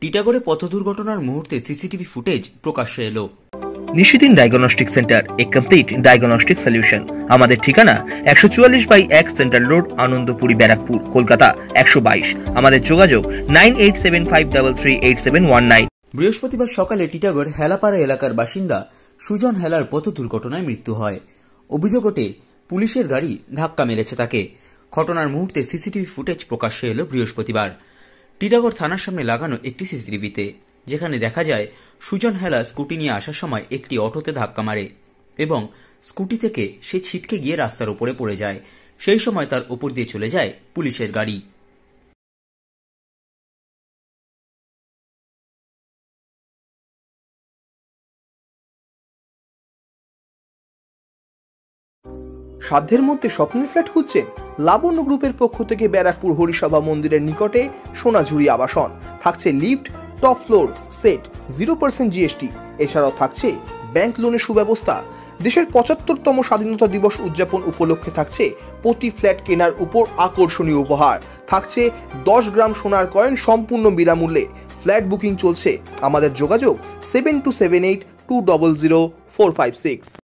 টিটাগড়ে পথ দুর্ঘটনার মুহূর্তে সিসিটিভি ফুটেজ প্রকাশ্যে এলো। Nishidin diagnostic centre, a complete diagnostic solution. আমাদের ঠিকানা 144/1 সেন্ট্রাল রোড, আনন্দপুরি, ব্যারাকপুর, কলকাতা 122। আমাদের যোগাযোগ 9875338719। বৃহস্পতিবার সকালে টিটাগড় হেলাপাড়া এলাকার বাসিন্দা সুজন হেলার পথ দুর্ঘটনায় মৃত্যু হয়। অভিযোগ ওঠে পুলিশের গাড়ি ধাক্কা মেরেছে তাকে। ঘটনার মুহূর্তে সিসিটিভি ফুটেজ প্রকাশ্যে এলো বৃহস্পতিবার। টিটাগড় থানার সামনে লাগানো একটি সিসিটিভিতে, যেখানে দেখা যায় সুজন হেলা স্কুটি নিয়ে আসার সময় একটি অটোতে ধাক্কা মারে এবং স্কুটি থেকে সে ছিটকে গিয়ে রাস্তার উপরে পড়ে যায়। সেই সময় তার উপর দিয়ে চলে যায় পুলিশের গাড়ি। সাধ্যের মধ্যে স্বপ্নের ফ্ল্যাট খুঁজছেন? লাবণ্য গ্রুপের পক্ষ থেকে ব্যারাকপুর হরিসভা মন্দিরের নিকটে সোনাঝুরি আবাসন। থাকছে lift, top floor, set, 0% GST. এছাড়াও থাকছে ব্যাংক লোনের সুব্যবস্থা। দেশের 75তম স্বাধীনতা দিবস উদযাপন উপলক্ষে থাকছে প্রতি ফ্ল্যাট কেনার উপর আকর্ষণীয় উপহার। থাকছে 10 গ্রাম সোনার কয়েন সম্পূর্ণ বিনামূল্যে। ফ্ল্যাট বুকিং চলছে। আমাদের যোগাযোগ 7278200456।